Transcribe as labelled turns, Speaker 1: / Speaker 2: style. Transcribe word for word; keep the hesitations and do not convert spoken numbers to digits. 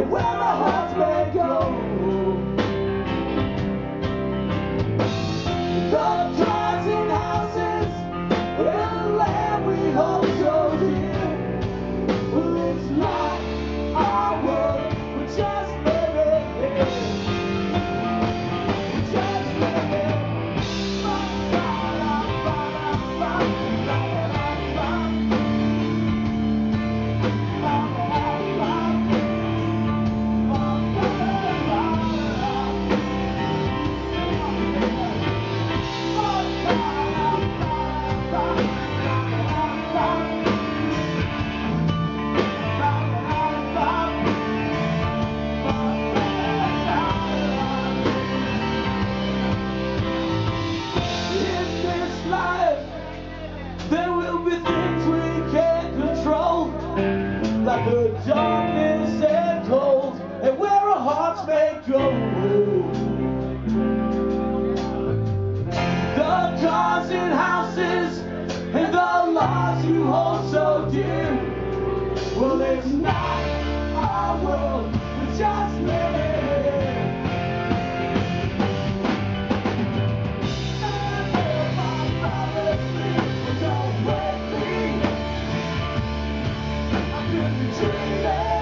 Speaker 1: and where our hearts may go. The cars in houses, and the land we hold so dear. Well, it's not our world, we're just living here. We're just living. There will be things we can't control, like the darkness and cold, and where our hearts may go. The cars in houses, and the laws you hold so dear. Well, it's not our world, we're just living here. Dreaming.